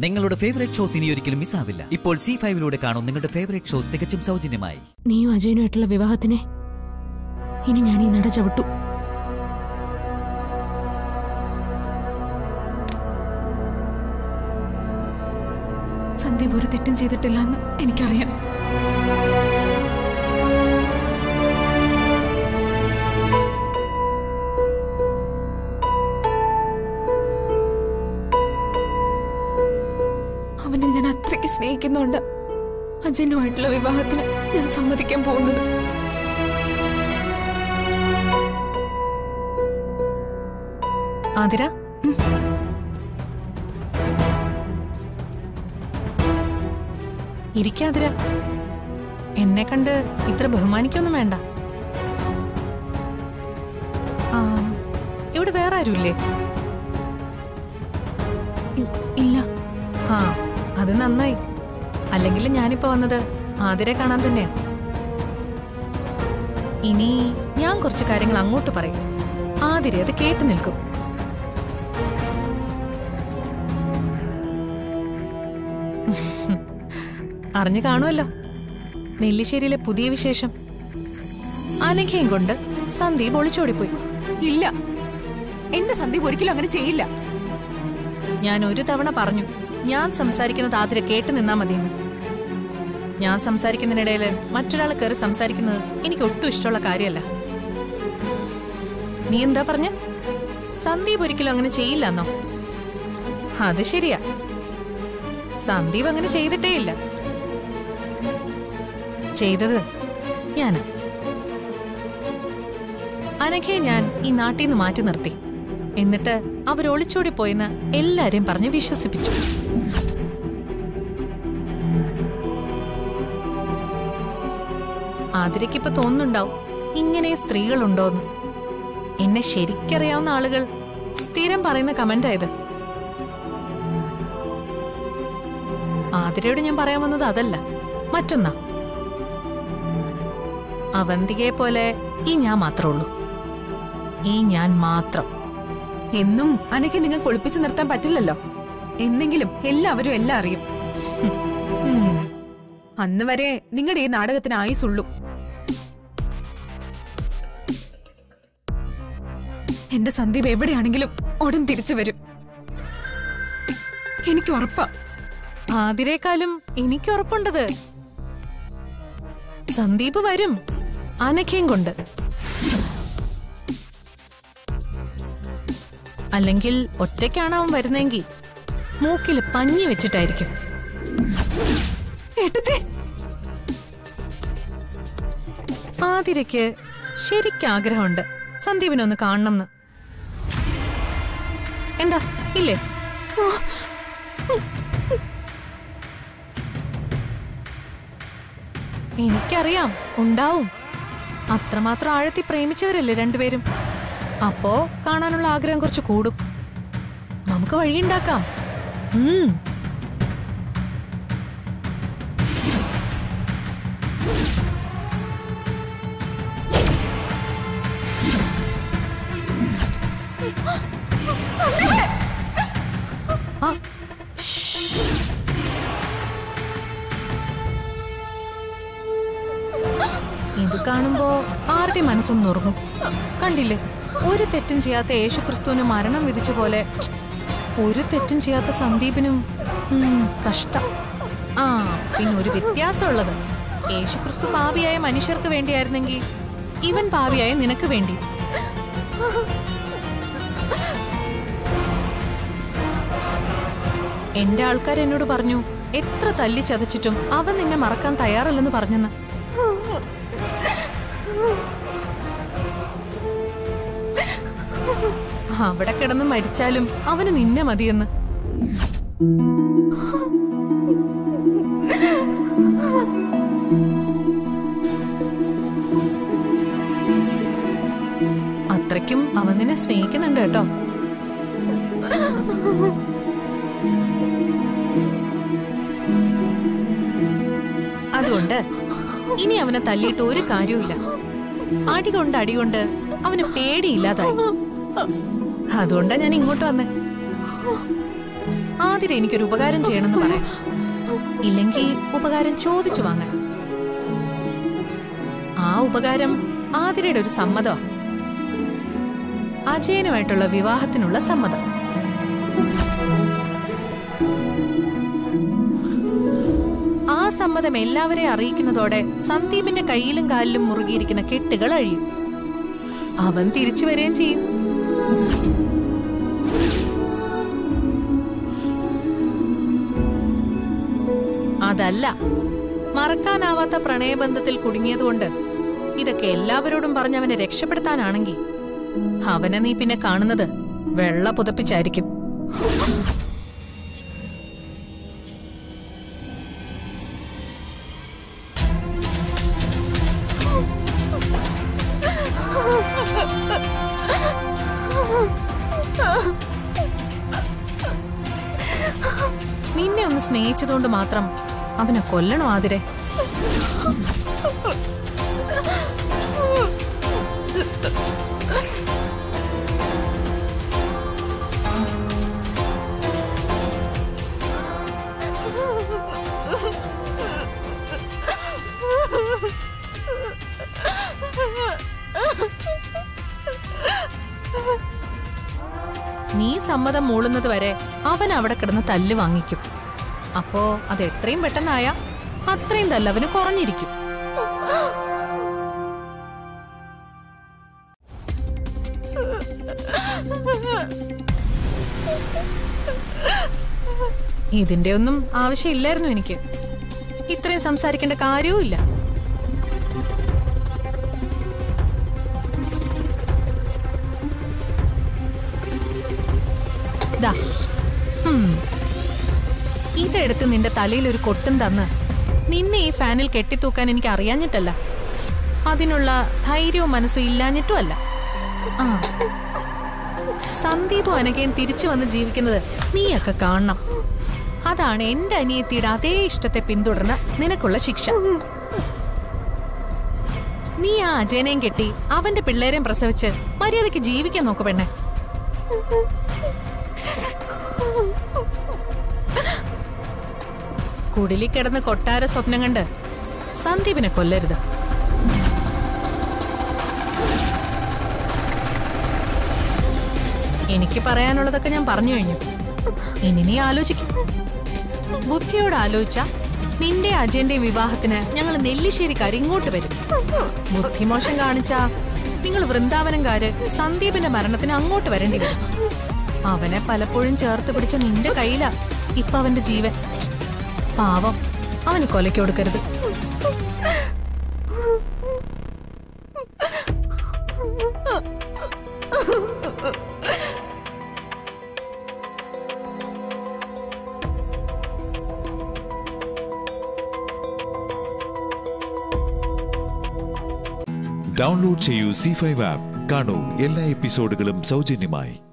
നിങ്ങളുടെ favourite shows ഇനി ഒരിക്കലും മിസ്സാവില്ല. ഇപ്പോൾ C5 കാണും നിങ്ങളുടെ ഫേവറേറ്റ് ഷോ തികച്ചും സൗജന്യമായി. നീയും അജയനുമായിട്ടുള്ള വിവാഹത്തിനെ ഇനി ഞാൻ ഈ നട ചവിട്ടു. സന്ദീപ് ഒരു തെറ്റും ചെയ്തിട്ടില്ല എന്ന് എനിക്കറിയാം. അവനെ ഞാൻ അത്രയ്ക്ക് സ്നേഹിക്കുന്നുണ്ട് അജയനുമായിട്ടുള്ള വിവാഹത്തിന് ഞാൻ സമ്മതിക്കാൻ പോകുന്നത്. ആതിര, ഇരിക്കാതിര. എന്നെ കണ്ട് ഇത്ര ബഹുമാനിക്കൊന്നും വേണ്ട. ഇവിടെ വേറെ ആരുമില്ലേ? ഇല്ല. ആ, അത് നന്നായി. അല്ലെങ്കിൽ ഞാനിപ്പോ വന്നത് ആതിരെ കാണാൻ തന്നെയാ. ഇനി ഞാൻ കുറച്ച് കാര്യങ്ങൾ അങ്ങോട്ട് പറയും. ആതിരെ അത് കേട്ടു നിൽക്കും. അറിഞ്ഞു കാണുമല്ലോ നെല്ലിശ്ശേരിയിലെ പുതിയ വിശേഷം. അനഘയും കൊണ്ട് സന്ദീപ് ഒളിച്ചോടിപ്പോയി. ഇല്ല, എന്റെ സന്ദീപ് ഒരിക്കലും അങ്ങനെ ചെയ്യില്ല. ഞാൻ ഒരു തവണ പറഞ്ഞു, ഞാൻ സംസാരിക്കുന്നത് ആതിര കേട്ടു നിന്നാ മതിയെന്ന്. ഞാൻ സംസാരിക്കുന്നതിനിടയിൽ മറ്റൊരാൾ കയറി സംസാരിക്കുന്നത് എനിക്ക് ഒട്ടും ഇഷ്ടമുള്ള കാര്യമല്ല. നീ എന്താ പറഞ്ഞ? സന്ദീപ് ഒരിക്കലും അങ്ങനെ ചെയ്യില്ലെന്നോ? അത് ശരിയാ, സന്ദീപ് അങ്ങനെ ചെയ്തിട്ടേ ഇല്ല. ചെയ്തത് ഞാനാ. അനഘയെ ഞാൻ ഈ നാട്ടിൽ നിന്ന് മാറ്റി നിർത്തി. എന്നിട്ട് അവരൊളിച്ചോടി പോയെന്ന് എല്ലാരെയും പറഞ്ഞ് വിശ്വസിപ്പിച്ചു. ആതിരയ്ക്കിപ്പോ തോന്നുന്നുണ്ടാവും ഇങ്ങനെ സ്ത്രീകളുണ്ടോന്ന്. എന്നെ ശരിക്കറിയാവുന്ന ആളുകൾ സ്ഥിരം പറയുന്ന കമന്റായത്. ആതിരയോട് ഞാൻ പറയാൻ വന്നത് അതല്ല, മറ്റൊന്നാ. അവന്തികയെ പോലെ ഈ ഞാൻ മാത്രമേ ഉള്ളൂ. ഈ ഞാൻ മാത്രം. എന്നും അനക്ക് നിങ്ങൾക്ക് ഒളിപ്പിച്ചു നിർത്താൻ പറ്റില്ലല്ലോ. എന്തെങ്കിലും എല്ലാവരും എല്ലാം അറിയും. അന്ന് വരെ നിങ്ങളുടെ ഈ നാടകത്തിന് ആയുസുള്ളൂ. എന്റെ സന്ദീപ് എവിടെയാണെങ്കിലും ഉടൻ തിരിച്ചു വരും, എനിക്ക് ഉറപ്പാ. ആതിരേക്കാളും എനിക്ക് ഉറപ്പുണ്ടത്. സന്ദീപ് വരും അനഘയും കൊണ്ട്. അല്ലെങ്കിൽ ഒറ്റയ്ക്കാണ് അവൻ വരുന്നെങ്കിൽ മൂക്കില് പഞ്ഞി വെച്ചിട്ടായിരിക്കും. ആതിരയ്ക്ക് ശരിക്കും ആഗ്രഹമുണ്ട് സന്ദീപിനൊന്ന് കാണണമെന്ന്. എന്താ ഇല്ലേ? എനിക്കറിയാം ഉണ്ടാവും. അത്രമാത്രം ആഴത്തി പ്രേമിച്ചവരല്ലേ രണ്ടുപേരും. അപ്പോ കാണാനുള്ള ആഗ്രഹം കുറച്ച് കൂടും. നമുക്ക് വഴിയുണ്ടാക്കാം. ഇത് കാണുമ്പോ ആരുടെ മനസ്സൊന്നും ഉറങ്ങും. കണ്ടില്ലേ, ഒരു തെറ്റും ചെയ്യാത്ത യേശുക്രിസ്തുവിന് മരണം വിധിച്ച പോലെ ഒരു തെറ്റും ചെയ്യാത്ത സന്ദീപിനും കഷ്ടം. പിന്നെ ഒരു വ്യത്യാസമുള്ളത്, യേശുക്രിസ്തു പാപിയായ മനുഷ്യർക്ക് വേണ്ടിയായിരുന്നെങ്കിൽ ഇവൻ പാപിയായ നിനക്ക് വേണ്ടി. എന്റെ ആൾക്കാർ എന്നോട് പറഞ്ഞു, എത്ര തല്ലി ചതച്ചിട്ടും അവൻ നിന്നെ മറക്കാൻ തയ്യാറല്ലെന്ന് പറഞ്ഞെന്ന്. അവിടെ കിടന്ന് മരിച്ചാലും അവന് നിന്നെ മതിയെന്ന്. അത്രയ്ക്കും അവൻ നിന്നെ സ്നേഹിക്കുന്നുണ്ട് കേട്ടോ. അതുകൊണ്ട് ഇനി അവനെ തല്ലിയിട്ട് ഒരു കാര്യമില്ല. അടികൊണ്ട് അവന് പേടിയില്ലാതായി. അതുകൊണ്ടാ ഞാൻ ഇങ്ങോട്ട് വന്നേ. ആതിര എനിക്കൊരു ഉപകാരം ചെയ്യണമെന്ന് പറയാം, ഇല്ലെങ്കിൽ ഉപകാരം ചോദിച്ചു വാങ്ങാൻ. ആ ഉപകാരം ആതിരയുടെ ഒരു സമ്മതം, അജയനുമായിട്ടുള്ള വിവാഹത്തിനുള്ള സമ്മതം. ആ സമ്മതം എല്ലാവരെയും അറിയിക്കുന്നതോടെ സന്ദീപിന്റെ കയ്യിലും കാലിലും മുറുകിയിരിക്കുന്ന കെട്ടുകൾ അഴിയും. അവൻ തിരിച്ചു വരികയും ചെയ്യും. അതല്ല, മറക്കാനാവാത്ത പ്രണയബന്ധത്തിൽ കുടുങ്ങിയതുകൊണ്ട് ഇതൊക്കെ എല്ലാവരോടും പറഞ്ഞ് അവനെ രക്ഷപ്പെടുത്താനാണെങ്കിൽ അവനെ നീ പിന്നെ കാണുന്നത് വെള്ള പുതപ്പിച്ചായിരിക്കും. നിന്നെ ഒന്ന് സ്നേഹിച്ചതുകൊണ്ട് മാത്രം അവനെ കൊല്ലണോ ആതിരെ? നീ സമ്മതം മൂളുന്നത് വരെ അവൻ അവിടെ കിടന്ന് തല്ല് വാങ്ങിക്കും. അപ്പോ അത് എത്രയും പെട്ടെന്നായ അത്രയും തല്ലവന് കുറഞ്ഞിരിക്കും. ഇതിന്റെ ഒന്നും ആവശ്യമില്ലായിരുന്നു എനിക്ക്. ഇത്രയും സംസാരിക്കേണ്ട കാര്യവും ഇല്ല. ഇതെടുത്ത് നിന്റെ തലയിൽ ഒരു കൊട്ടും തന്ന് നിന്നെ ഈ ഫാനിൽ കെട്ടിത്തൂക്കാൻ എനിക്ക് അറിയാഞ്ഞിട്ടല്ല, അതിനുള്ള ധൈര്യവും മനസ്സും ഇല്ലാഞ്ഞിട്ടും അല്ല. സന്ദീപും അനഘയും തിരിച്ചു വന്ന് ജീവിക്കുന്നത് നീയൊക്കെ കാണണം. അതാണ് എന്റെ അനിയത്തിയുടെ അതേ ഇഷ്ടത്തെ പിന്തുടർന്ന നിനക്കുള്ള ശിക്ഷ. നീ ആ അജയനെയും കെട്ടി അവന്റെ പിള്ളേരെയും പ്രസവിച്ച് മര്യാദയ്ക്ക് ജീവിക്കാൻ നോക്കു പെണ്ണെ. കുടിലി കിടന്ന് കൊട്ടാര സ്വപ്നം കണ്ട് സന്ദീപിനെ കൊല്ലരുത്. എനിക്ക് പറയാനുള്ളതൊക്കെ ഞാൻ പറഞ്ഞു കഴിഞ്ഞു. ഇനി നീ ആലോചിക്കും. ബുദ്ധിയോട് ആലോചിച്ച നിന്റെ അജയന്റെ വിവാഹത്തിന് ഞങ്ങൾ നെല്ലിശ്ശേരിക്കാർ ഇങ്ങോട്ട് വരും. ബുദ്ധിമോശം കാണിച്ചാ നിങ്ങൾ വൃന്ദാവനംകാര് സന്ദീപിന്റെ മരണത്തിന് അങ്ങോട്ട് വരേണ്ടി വരും. അവനെ പലപ്പോഴും ചേർത്ത് പിടിച്ച നിന്റെ കയ്യിലാ ഇപ്പൊ അവന്റെ ജീവൻ. പാവം, അവന് കൊലയ്ക്ക് കൊടുക്കരുത്. ഡൗൺലോഡ് ചെയ്യൂ C5 ആപ്പ്. കാണൂ എല്ലാ എപ്പിസോഡുകളും സൗജന്യമായി.